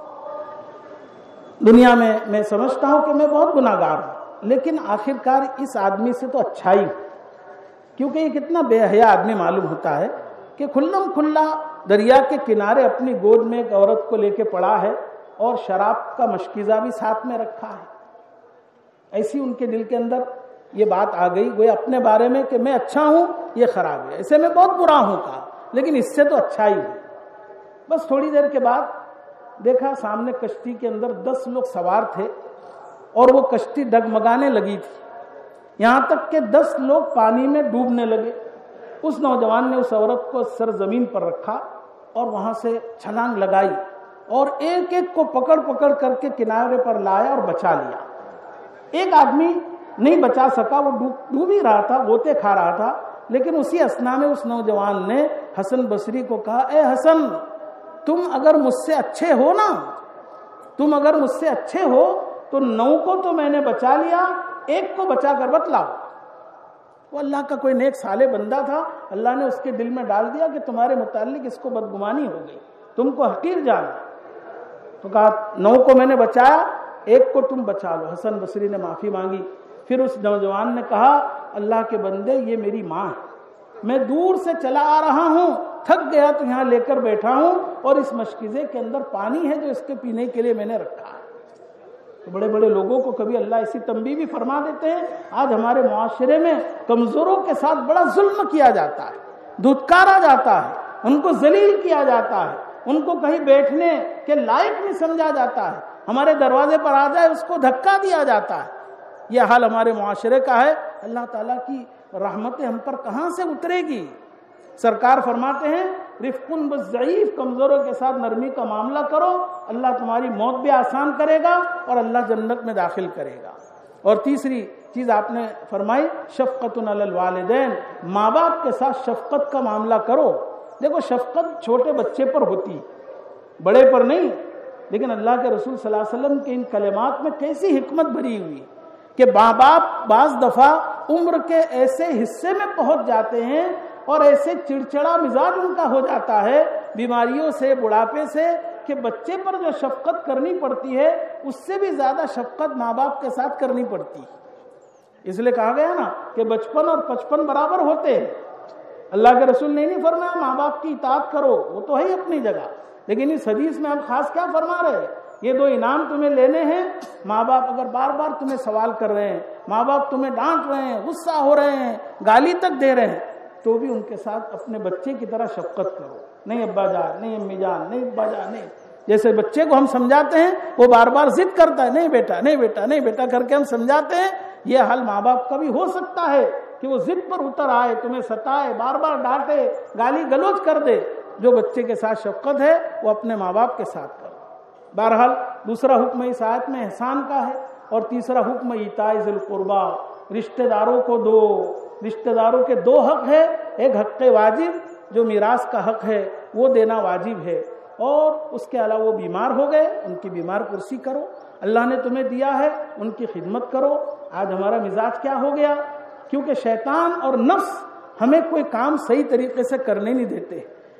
دنیا میں سمجھتا ہوں کہ میں بہت گناہگار ہوں، لیکن آخرکار اس آدمی سے تو اچھائی، کیونکہ یہ کتنا بے حیا آدمی معلوم ہوتا ہے کہ کھلم کھلا دریا کے کنارے اپنی گود میں ایک عورت کو لے کے پڑا ہے اور شراب کا مشکیزہ بھی ساتھ میں رکھا ہے. ایسی ان کے دل کے اندر یہ بات آ گئی گویا اپنے بارے میں کہ میں اچھا ہوں یہ خراب ہے, ایسے میں بہت برا ہوں کہا, لیکن اس سے تو اچھا ہی ہوں. بس تھوڑی دیر کے بعد دیکھا سامنے کشتی کے اندر 10 لوگ سوار تھے اور وہ کشتی ڈگمگانے لگی تھی, یہاں تک کہ 10 لوگ پانی میں ڈوبنے لگے. اس نوجوان نے اس عورت کو سر زمین پر رکھا اور وہاں سے چھلانگ لگائی اور ایک ایک کو پکڑ پکڑ کر کے کنارے پر لایا اور بچا لیا. ایک آدمی نہیں بچا سکا, وہ ڈوب ہی رہا تھا, غوطے کھا رہا تھا. لیکن اسی اثنا میں اس نوجوان نے حسن بصری کو کہا, اے حسن, تم اگر مجھ سے اچھے ہو نا, تم اگر مجھ سے اچھے ہو تو 9 کو تو میں نے بچا لیا, 1 کو بچا کر بتلاؤ. وہ اللہ کا کوئی نیک صالح بندہ تھا, اللہ نے اس کے دل میں ڈال دیا کہ تمہارے متعلق اس کو بدگمانی ہو گئی, تم کو حقیر جانا. تو کہا 9 کو میں نے بچایا, 1 کو تم بچا لو. حسن بصری نے معافی مانگی. پھر اس نوجوان نے کہا, اللہ کے بندے یہ میری ماں ہے, میں دور سے چلا آ رہا ہوں, تھک گیا تو یہاں لے کر بیٹھا ہوں, اور اس مشکیزے کے اندر پانی ہے جو اس کے پینے کے لیے میں نے رکھا ہے. تو بڑے بڑے لوگوں کو کبھی اللہ ایسی تنبیہ بھی فرما دیتے ہیں. آج ہمارے معاشرے میں کمزوروں کے ساتھ بڑا ظلم کیا جاتا ہے, دھتکارا جاتا ہے, ان کو ذلیل کیا جاتا ہے, ان کو کہیں بیٹھنے کے لائق نہیں سمجھا جاتا ہے, ہمارے دروازے پر آ جائے اس کو دھکا دیا جاتا ہے. یہ حال ہمارے معاشرے کا ہے. اللہ تعالیٰ کی رحمتیں ہم پر کہاں سے اترے گی؟ سرکار فرماتے ہیں رفقن بالضعیف, کمزوروں کے ساتھ نرمی کا معاملہ کرو, اللہ تمہاری موت بھی آسان کرے گا اور اللہ جنت میں داخل کرے گا. اور تیسری چیز آپ نے فرمائی شفقت علی الوالدین, ماں باپ کے ساتھ شفقت کا معاملہ کرو. دیکھو شفقت چھوٹے بچے پر ہوتی, بڑے پر نہیں. لیکن اللہ کے رسول صلی اللہ علیہ وسلم کے ان کلمات میں کیسی حکمت بھری ہوئی کہ ماں باپ بعض دفعہ عمر کے ایسے حصے میں پہنچ جاتے ہیں اور ایسے چڑچڑا مزاج ان کا ہو جاتا ہے بیماریوں سے, بڑھاپے سے, کہ بچے پر جو شفقت کرنی پڑتی ہے اس سے بھی زیادہ شفقت ماں باپ کے ساتھ کرنی پڑتی ہے. اس لیے کہا گیا نا کہ 55 اور 55 برابر ہوتے ہیں. اللہ کے رسول نے نہیں فرمایا ماں باپ کی اطاعت کرو, وہ تو ہے ہی اپنی جگہ, لیکن اس حدیث میں آپ خاص کیا فرما رہے ہیں؟ یہ 2 انعام تمہیں لینے ہیں. ماں باپ اگر بار بار تمہیں سوال کر رہے ہیں, ماں باپ تمہیں ڈانٹ رہے ہیں, غصہ ہو رہے ہیں, گالی تک دے رہے ہیں, تو بھی ان کے ساتھ اپنے بچے کی طرح شفقت کرو. نہیں ابا جان, نہیں امی جان, نہیں ابا جان, نہیں. جیسے بچے کو ہم سمجھاتے ہیں وہ بار بار ضد کرتا ہے, نہیں بیٹا, نہیں بیٹا, نہیں بیٹا کر کے ہم سمجھاتے ہیں. یہ حال ماں باپ کا بھی ہو سکتا ہے کہ وہ ضد پر اتر آئے, تمہیں ستائے, بار بار ڈانٹے, گالی گلوچ کر دے. جو بچے کے ساتھ شفقت ہے وہ اپنے ماں باپ کے ساتھ کرو. بہرحال دوسرا حکم اس آیت میں احسان کا ہے, اور تیسرا حکم ایتاء ذی القربی, رشتہ داروں کو دو. رشتہ داروں کے 2 حق ہے, ایک حق واجب جو میراث کا حق ہے وہ دینا واجب ہے, اور اس کے علاوہ وہ بیمار ہو گئے ان کی بیمار پرسی کرو. اللہ نے تمہیں دیا ہے ان کی خدمت کرو. آج ہمارا مزاج کیا ہو گیا؟ کیونکہ شیطان اور نفس ہمیں کوئی کام صحیح طریقے سے کرنے نہیں دیتے.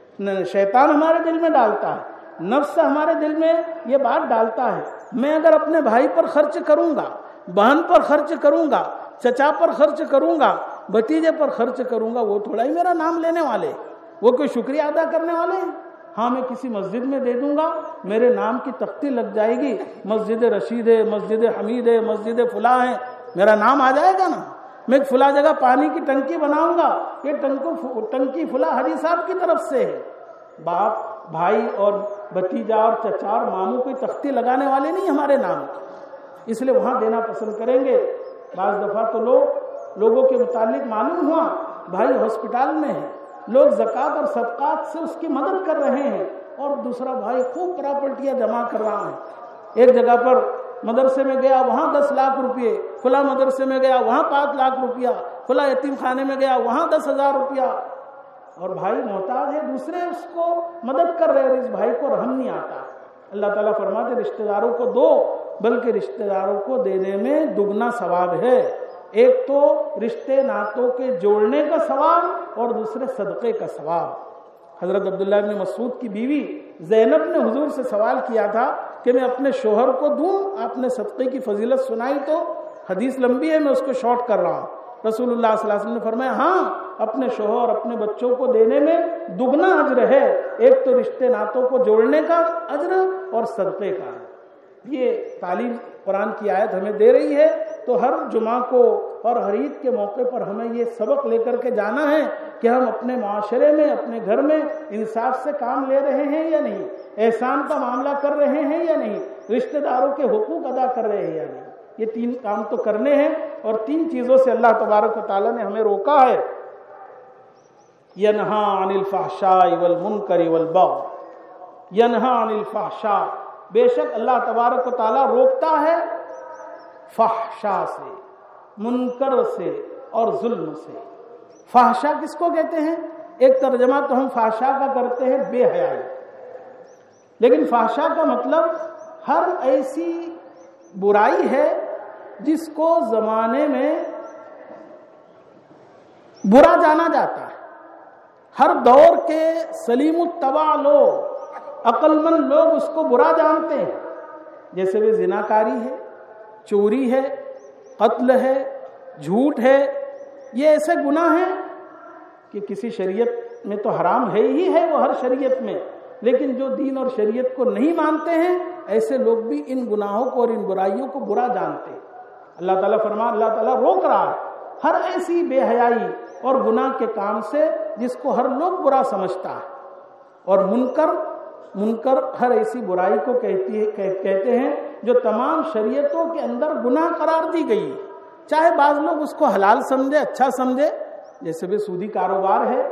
شیطان ہمارے دل میں ڈالتا ہے, نفس ہمارے دل میں یہ بات ڈالتا ہے میں اگر اپنے بھائی پر خرچ کروں گا, بہن پر خرچ کروں گا, چچا پر خرچ کروں گا, بھتیجے پر خرچ کروں گا, وہ تھوڑا ہی میرا نام لینے والے, وہ کوئی شکریہ ادا کرنے والے ہیں؟ ہاں میں کسی مسجد میں دے دوں گا, میرے نام کی تختی لگ جائے گی, مسجد رشید ہے, مسجد حمید ہے, مسجد فلاں ہے, میرا نام آ جائے گا نا. میں فلاں جگہ پانی کی ٹنکی بناؤں گا, یہ ٹنکی فلاں حاجی صاحب کی طرف سے ہے. باپ, بھائی اور بھتیجا اور چچا اور ماموں کوئی تختی لگانے والے نہیں ہمارے نام کی, اس لیے وہاں دینا پسند کریں گے. بعض دفعہ تو لوگوں کے متعلق معلوم ہوا بھائی ہاسپٹل میں ہے, لوگ زکوٰۃ اور صدقات سے اس کی مدد کر رہے ہیں, اور دوسرا بھائی خوب پراپرٹیاں جمع کر رہا ہے. ایک جگہ پر مدرسے میں گیا وہاں 10 لاکھ روپئے, فلاں مدرسے میں گیا وہاں 5 لاکھ روپیہ, فلاں یتیم خانے میں گیا وہاں 10,000 روپیہ, اور بھائی محتاج ہے, دوسرے اس کو مدد کر رہے, اور اس بھائی کو رحم نہیں آتا. اللہ تعالیٰ فرماتے رشتہ داروں کو دو, بلکہ رشتہ داروں کو دینے میں دگنا ثواب ہے. ایک تو رشتے ناتوں کے جوڑنے کا ثواب اور دوسرے صدقے کا ثواب. حضرت عبداللہ بن مسعود کی بیوی زینب نے حضور سے سوال کیا تھا کہ میں اپنے شوہر کو دوں, آپ نے صدقے کی فضیلت سنائی تو حدیث لمبی ہے میں اس کو شارٹ کر رہا ہوں. رسول اللہ صلی اللہ علیہ وسلم نے فرمایا ہاں اپنے شوہر اپنے بچوں کو دینے میں دگنا اجر ہے، ایک تو رشتے ناتوں کو جوڑنے کا اجر اور صدقے کا ہے۔ یہ تعلیم قرآن کی آیت ہمیں دے رہی ہے، تو ہر جمعہ کو اور ہر عید کے موقع پر ہمیں یہ سبق لے کر کے جانا ہے کہ ہم اپنے معاشرے میں اپنے گھر میں انصاف سے کام لے رہے ہیں یا نہیں، احسان کا معاملہ کر رہے ہیں یا نہیں، رشتہ داروں کے حقوق ادا کر رہے ہیں یا نہیں۔ یہ 3 کام تو کرنے ہیں، اور 3 چیزوں سے اللہ تبارک و تعالیٰ نے ہمیں روکا ہے۔ ینہا عن الفحشاء والمنکر والبغی، ینہا عن الفحشاء، بے شک اللہ تبارک و تعالیٰ روکتا ہے فحشاء سے، منکر سے اور ظلم سے۔ فحشاء کس کو کہتے ہیں؟ ایک ترجمہ تو ہم فحشاء کا کرتے ہیں بے حیائی، لیکن فحشاء کا مطلب ہر ایسی برائی ہے جس کو زمانے میں برا جانا جاتا ہے۔ ہر دور کے سلیم الطبع لوگ، عقل مند لوگ اس کو برا جانتے ہیں، جیسے وہ زناکاری ہے، چوری ہے، قتل ہے، جھوٹ ہے۔ یہ ایسے گناہ ہیں کہ کسی شریعت میں تو حرام ہے ہی ہے، وہ ہر شریعت میں، لیکن جو دین اور شریعت کو نہیں مانتے ہیں ایسے لوگ بھی ان گناہوں کو اور ان برائیوں کو برا جانتے ہیں۔ اللہ تعالیٰ اللہ تعالیٰ روک رہا ہے ہر ایسی بے حیائی اور گناہ کے کام سے جس کو ہر لوگ برا سمجھتا ہے۔ اور منکر ہر ایسی برائی کو کہتے ہیں جو تمام شریعتوں کے اندر گناہ قرار دی گئی ہے، چاہے بعض لوگ اس کو حلال سمجھے، اچھا سمجھے، جیسے بھی سودی کاروبار ہے۔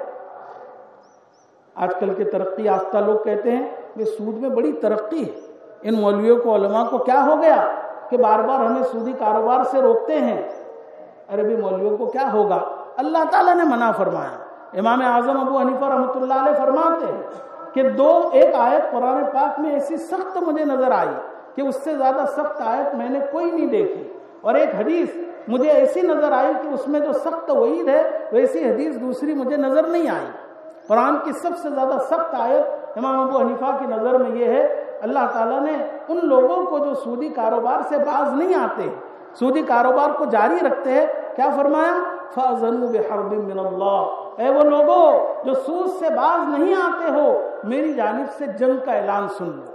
آج کل کے ترقی یافتہ لوگ کہتے ہیں کہ سود میں بڑی ترقی ہے، ان مولویوں کو علماء کو کیا ہو گیا کہ بار بار ہمیں سودی کاروبار سے روکتے ہیں۔ ارے بھی مولویوں کو کیا ہوگا، اللہ تعالیٰ نے منع فرمایا۔ امام اعظم ابو حنیفہ رحمۃ اللہ علیہ فرماتے ہیں کہ ایک آیت قرآن پاک میں ایسی سخت مجھے نظر آئی کہ اس سے زیادہ سخت آیت میں نے کوئی نہیں دیکھی، اور ایک حدیث مجھے ایسی نظر آئی کہ اس میں جو سخت وعید ہے ویسی حدیث دوسری مجھے نظر نہیں آئی۔ قرآن کی سب سے زیادہ سخت آیت امام ابو حنیفہ کی نظر میں یہ ہے، اللہ تعالیٰ نے ان لوگوں کو جو سودی کاروبار سے باز نہیں آتے، سودی کاروبار کو جاری رکھتے ہیں، کیا فرمایا؟ فَأَذَنُوا بِحَرْبٍ مِّنَ اللَّهِ، اے وہ لوگوں جو سود سے باز نہیں آتے ہو، میری جانب سے جنگ کا اعلان سن لو۔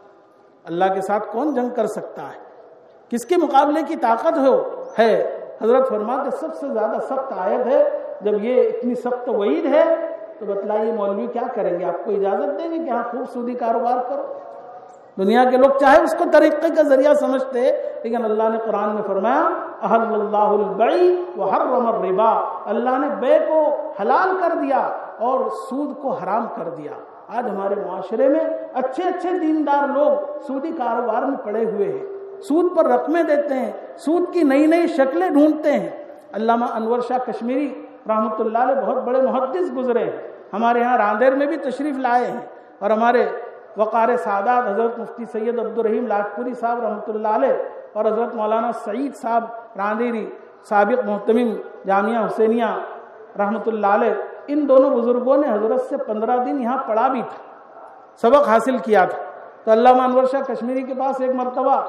اللہ کے ساتھ کون جنگ کر سکتا ہے؟ کس کے مقابلے کی طاقت ہے؟ حضرت فرماتے سب سے زیادہ سخت آیت ہے۔ جب یہ اتنی سخت وعید ہے تو بتلائیے مولوی کیا کریں گے؟ آپ کو اجازت دیں گے کہ ہاں خوب سودی کاروبار کرو؟ دنیا کے لوگ چاہے اس کو طریقے کا ذریعہ سمجھتے، لیکن اللہ نے قرآن میں فرمایا احل اللہ البیع وحرم الربا، اللہ نے بے کو حلال کر دیا اور سود کو حرام کر دیا۔ آج ہمارے معاشرے میں اچھے دیندار لوگ سودی کاروبار میں پڑے ہوئے ہیں، سود پر رقمیں دیتے ہیں، سود کی نئی شکلیں ڈھونڈتے ہیں۔ علامہ انور شاہ کشمیری رحمۃ اللہ علیہ بہت بڑے محدث گزرے ہیں، ہمارے ہاں راندر میں بھی تشریف لائے ہیں، اور ہمارے وقار سعادات حضرت مفتی سید عبدالرحیم لاجپوری صاحب رحمۃ اللہ علیہ اور حضرت مولانا سعید صاحب راندیری سابق محتمم جامعہ حسینیہ رحمۃ اللہ علیہ، ان دونوں بزرگوں نے حضرت سے 15 دن یہاں پڑھا بھی تھا، سبق حاصل کیا تھا۔ تو علامہ انور شاہ کشمیری کے پاس ایک مرتبہ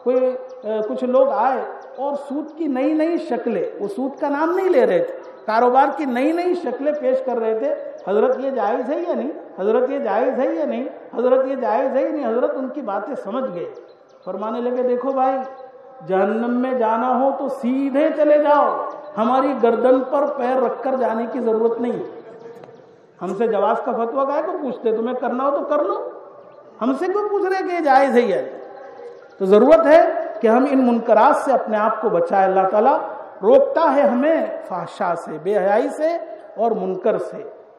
کچھ لوگ آئے اور سود کی نئی شکلیں، وہ سود کا نام نہیں لے رہے تھے، کاروبار کی نئی شکلیں پیش کر رہے تھے۔ حضرت یہ جائز ہے یا نہیں، حضرت یہ جائز ہے یا نہیں، حضرت یہ جائز ہے یا نہیں۔ حضرت ان کی باتیں سمجھ گئے، فرمانے لگے دیکھو بھائی، جہنم میں جانا ہو تو سیدھے چلے جاؤ، ہماری گردن پر پیر رکھ کر جانے کی ضرورت نہیں۔ ہم سے جواز کا فتویٰ کائے کو پوچھتے؟ تمہیں کرنا ہو تو کر لو، ہم سے کیوں پوچھ رہے کہ یہ جائز ہے یا نہیں؟ تو ضرورت ہے کہ ہم ان منکرات سے اپنے آپ کو بچائیں۔ اللہ تعالیٰ روکتا ہے ہمیں فحشاء سے، بے حیائی سے اور منکر سے۔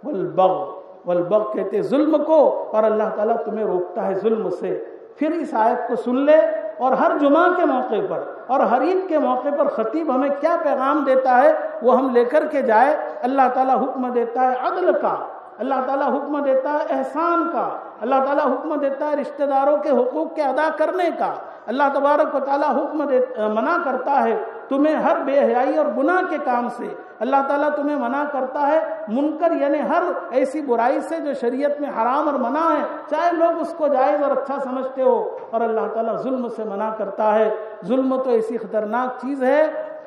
والبغ کہتے ظلم کو، اور اللہ تعالیٰ تمہیں روکتا ہے ظلم سے۔ پھر اس آیت کو سن لے، اور ہر جمعہ کے موقع پر اور ہر عید کے موقع پر خطیب ہمیں کیا پیغام دیتا ہے وہ ہم لے کر کے جائے۔ اللہ تعالیٰ حکم دیتا ہے عدل کا، اللہ تعالیٰ حکم دیتا ہے احسان کا، اللہ تعالیٰ حکم دیتا ہے رشتہ داروں کے حقوق کے ادا کرنے کا، اللہ تبارک و تعالیٰ منع کرتا ہے تمہیں ہر بے حیائی اور گناہ کے کام سے، اللہ تعالیٰ تمہیں منع کرتا ہے منکر یعنی ہر ایسی برائی سے جو شریعت میں حرام اور منع ہے، چاہے لوگ اس کو جائز اور اچھا سمجھتے ہو، اور اللہ تعالیٰ ظلم سے منع کرتا ہے۔ ظلم تو ایسی خطرناک چیز ہے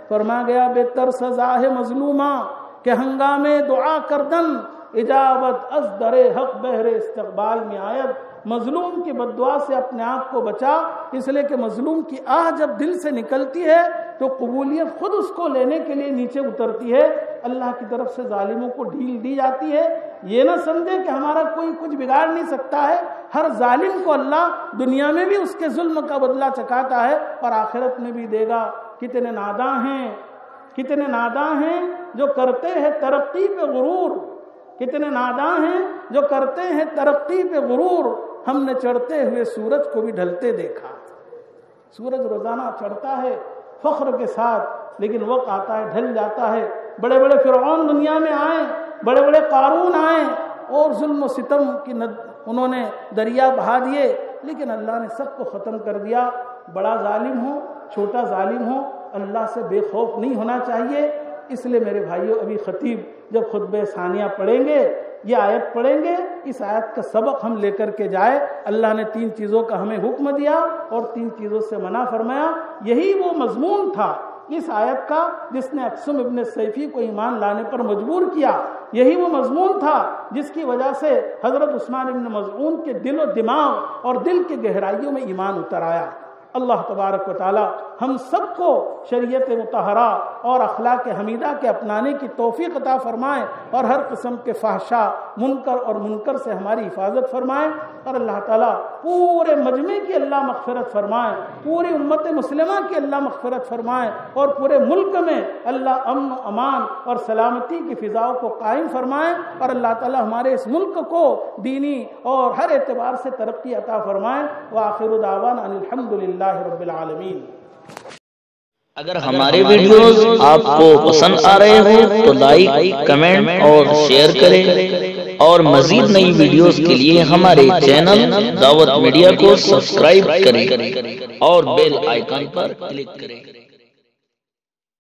فرما گیا بہتر سزا ہے مظلومہ کہ ہنگامے دعا کردن اجابت از در حق بہر استقبال میں آیت۔ مظلوم کی بددعا سے اپنے آپ کو بچا، اس لیے کہ مظلوم کی آہ جب دل سے نکلتی ہے تو قبولیت خود اس کو لینے کے لیے نیچے اترتی ہے، اللہ کی طرف سے ظالموں کو ڈھیل دی جاتی ہے۔ یہ نہ سمجھے کہ ہمارا کوئی کچھ بگاڑ نہیں سکتا ہے، ہر ظالم کو اللہ دنیا میں بھی اس کے ظلم کا بدلہ چکاتا ہے اور آخرت میں بھی دے گا۔ کتنے ناداں ہیں، کتنے ناداں ہیں جو کرتے ہیں ترقی پہ غرور، کتنے ناداں ہیں جو کرتے ہیں ترقی پہ غرور۔ ہم نے چڑھتے ہوئے سورج کو بھی ڈھلتے دیکھا۔ سورج روزانہ چڑھتا ہے فخر کے ساتھ، لیکن وقت آتا ہے ڈھل جاتا ہے۔ بڑے بڑے فرعون دنیا میں آئے، بڑے بڑے قارون آئے اور ظلم و ستم کی انہوں نے دریا بہا دیے، لیکن اللہ نے سب کو ختم کر دیا۔ بڑا ظالم ہو چھوٹا ظالم ہو، اللہ سے بے خوف نہیں ہونا چاہیے۔ اس لیے میرے بھائیوں، ابھی خطیب جب خطبہ ثانیہ پڑھیں گے، یہ آیت پڑھیں گے، اس آیت کا سبق ہم لے کر کے جائے۔ اللہ نے 3 چیزوں کا ہمیں حکم دیا اور 3 چیزوں سے منع فرمایا۔ یہی وہ مضمون تھا اس آیت کا جس نے اقسم ابن سیفی کو ایمان لانے پر مجبور کیا۔ یہی وہ مضمون تھا جس کی وجہ سے حضرت عثمان ابن مظعون کے دل و دماغ اور دل کے گہرائیوں میں ایمان اتر آیا۔ اللہ تبارک و تعالی ہم سب کو شریعت مطہرہ اور اخلاق حمیدہ کے اپنانے کی توفیق عطا فرمائے اور ہر قسم کے فحشا منکر اور منکر سے ہماری حفاظت فرمائے، اور اللہ تعالیٰ پورے مجمع کی اللہ مغفرت فرمائے، پوری امت مسلمہ کی اللہ مغفرت فرمائے، اور پورے ملک میں اللہ امن و امان اور سلامتی کی فضاؤں کو قائم فرمائے، اور اللہ تعالیٰ ہمارے اس ملک کو دینی اور ہر اعتبار سے ترقی عطا فرمائے۔ وآخر دعوانا ان الحمدللہ رب العالمین۔ اگر ہمارے ویڈیوز آپ کو پسند آ رہے ہوں تو لائک، کمنٹ اور شیئر کریں، اور مزید نئی ویڈیوز کے لیے ہمارے چینل دعوت میڈیا کو سبسکرائب کریں اور بیل آئیکن پر کلک کریں۔